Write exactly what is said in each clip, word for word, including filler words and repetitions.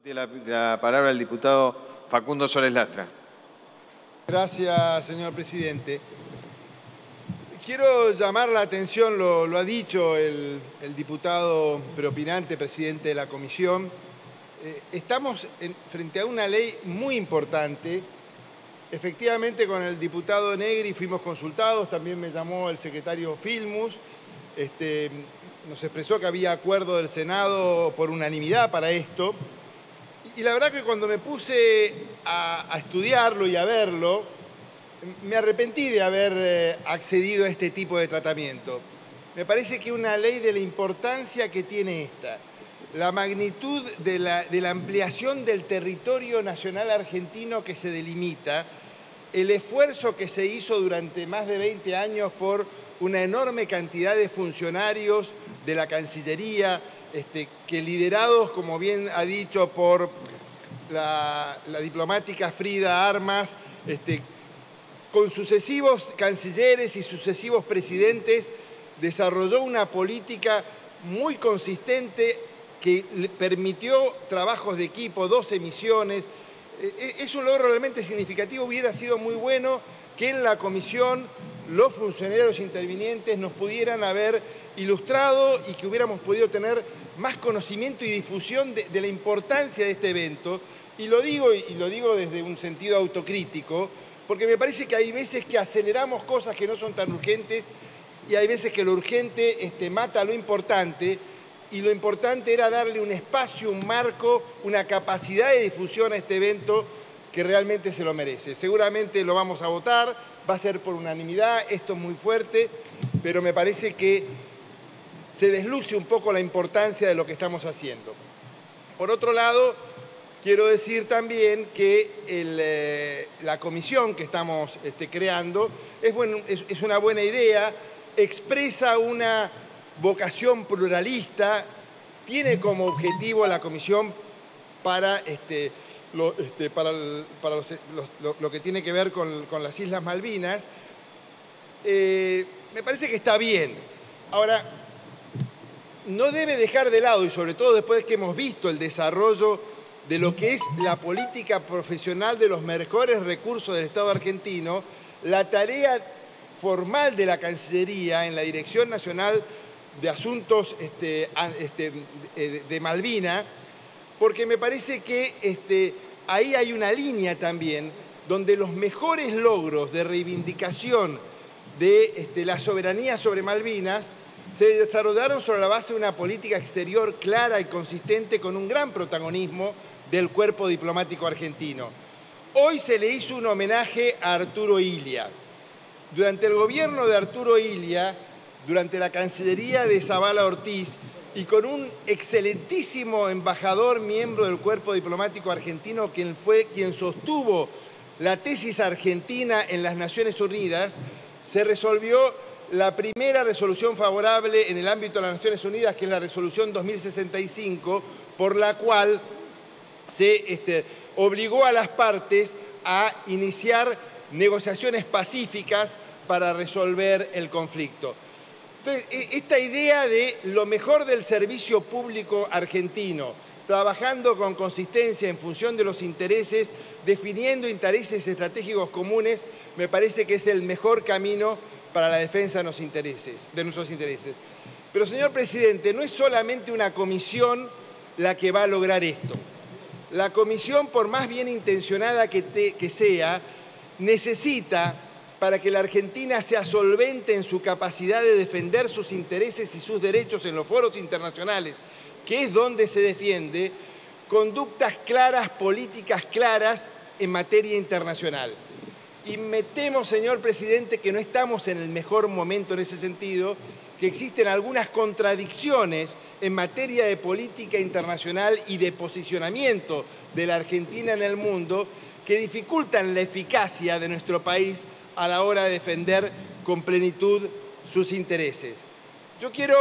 La, la palabra al diputado Facundo Soles Lastra. Gracias, señor presidente. Quiero llamar la atención, lo, lo ha dicho el, el diputado preopinante, presidente de la comisión. Eh, estamos en, frente a una ley muy importante. Efectivamente, con el diputado Negri fuimos consultados, también me llamó el secretario Filmus. Este, nos expresó que había acuerdo del Senado por unanimidad para esto. Y la verdad que cuando me puse a, a estudiarlo y a verlo, me arrepentí de haber eh, accedido a este tipo de tratamiento. Me parece que una ley de la importancia que tiene esta, la magnitud de la, de la ampliación del territorio nacional argentino que se delimita, el esfuerzo que se hizo durante más de veinte años por una enorme cantidad de funcionarios de la Cancillería, este, que liderados, como bien ha dicho, por la, la diplomática Frida Armas, este, con sucesivos cancilleres y sucesivos presidentes, desarrolló una política muy consistente que le permitió trabajos de equipo, dos emisiones. Es un logro realmente significativo. Hubiera sido muy bueno que en la comisión los funcionarios intervinientes nos pudieran haber ilustrado y que hubiéramos podido tener más conocimiento y difusión de, de la importancia de este evento. Y lo digo, y lo digo desde un sentido autocrítico, porque me parece que hay veces que aceleramos cosas que no son tan urgentes y hay veces que lo urgente este, mata lo importante, y lo importante era darle un espacio, un marco, una capacidad de difusión a este evento que realmente se lo merece. Seguramente lo vamos a votar, va a ser por unanimidad, esto es muy fuerte, pero me parece que se desluce un poco la importancia de lo que estamos haciendo. Por otro lado, quiero decir también que el, eh, la comisión que estamos este, creando es, bueno, es, es una buena idea, expresa una vocación pluralista, tiene como objetivo la comisión para, este, lo, este, para, el, para los, los, lo, lo que tiene que ver con, con las Islas Malvinas. Eh, me parece que está bien. Ahora, no debe dejar de lado, y sobre todo después que hemos visto el desarrollo de lo que es la política profesional de los mejores recursos del Estado argentino, la tarea formal de la Cancillería en la Dirección Nacional de Asuntos este, este, de, de Malvina, porque me parece que este, ahí hay una línea también donde los mejores logros de reivindicación de este, la soberanía sobre Malvinas se desarrollaron sobre la base de una política exterior clara y consistente con un gran protagonismo del cuerpo diplomático argentino. Hoy se le hizo un homenaje a Arturo Illia. Durante el gobierno de Arturo Illia, durante la Cancillería de Zavala Ortiz, y con un excelentísimo embajador, miembro del cuerpo diplomático argentino, quien fue quien sostuvo la tesis argentina en las Naciones Unidas, se resolvió la primera resolución favorable en el ámbito de las Naciones Unidas, que es la resolución dos mil sesenta y cinco, por la cual se este, obligó a las partes a iniciar negociaciones pacíficas para resolver el conflicto. Entonces, esta idea de lo mejor del servicio público argentino, trabajando con consistencia en función de los intereses, definiendo intereses estratégicos comunes, me parece que es el mejor camino para la defensa de nuestros intereses. De nuestros intereses. Pero, señor presidente, no es solamente una comisión la que va a lograr esto. La comisión, por más bien intencionada que, te, que sea, necesita, para que la Argentina sea solvente en su capacidad de defender sus intereses y sus derechos en los foros internacionales, que es donde se defiende, conductas claras, políticas claras en materia internacional. Y me temo, señor presidente, que no estamos en el mejor momento en ese sentido, que existen algunas contradicciones en materia de política internacional y de posicionamiento de la Argentina en el mundo que dificultan la eficacia de nuestro país a la hora de defender con plenitud sus intereses. Yo quiero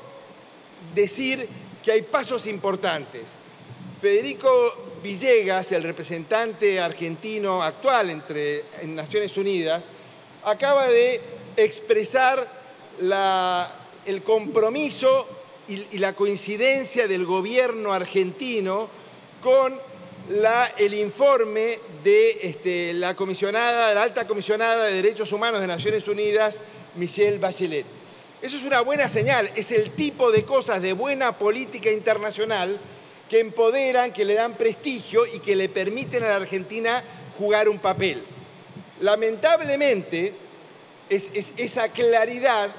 decir que hay pasos importantes. Federico Villegas, el representante argentino actual entre, en Naciones Unidas, acaba de expresar la, el compromiso y, y la coincidencia del gobierno argentino con la, el informe de este, la comisionada, la alta comisionada de Derechos Humanos de Naciones Unidas, Michelle Bachelet. Eso es una buena señal, es el tipo de cosas de buena política internacional que empoderan, que le dan prestigio y que le permiten a la Argentina jugar un papel. Lamentablemente, es, es esa claridad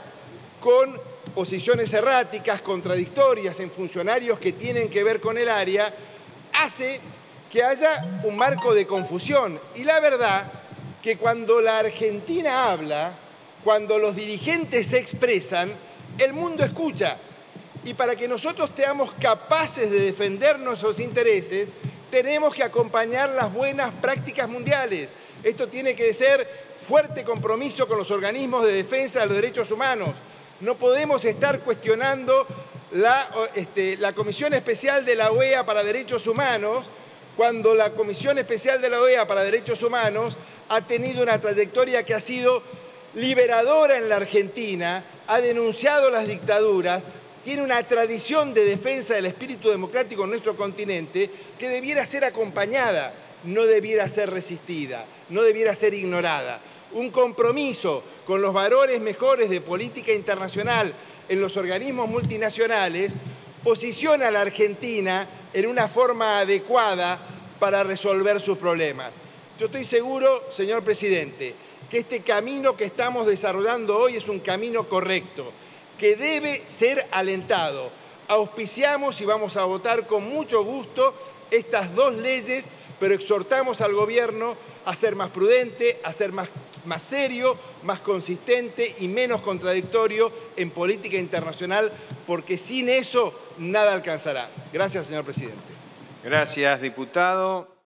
con posiciones erráticas, contradictorias en funcionarios que tienen que ver con el área, hace que haya un marco de confusión. Y la verdad que cuando la Argentina habla, cuando los dirigentes se expresan, el mundo escucha. Y para que nosotros seamos capaces de defender nuestros intereses, tenemos que acompañar las buenas prácticas mundiales. Esto tiene que ser fuerte compromiso con los organismos de defensa de los derechos humanos. No podemos estar cuestionando la, este, la Comisión Especial de la O E A para Derechos Humanos cuando la Comisión Especial de la O E A para Derechos Humanos ha tenido una trayectoria que ha sido liberadora en la Argentina, ha denunciado las dictaduras, tiene una tradición de defensa del espíritu democrático en nuestro continente que debiera ser acompañada, no debiera ser resistida, no debiera ser ignorada. Un compromiso con los valores mejores de política internacional en los organismos multinacionales posiciona a la Argentina en una forma adecuada para resolver sus problemas. Yo estoy seguro, señor presidente, que este camino que estamos desarrollando hoy es un camino correcto, que debe ser alentado. Auspiciamos y vamos a votar con mucho gusto estas dos leyes, pero exhortamos al gobierno a ser más prudente, a ser más, más serio, más consistente y menos contradictorio en política internacional, porque sin eso nada alcanzará. Gracias, señor presidente. Gracias, diputado.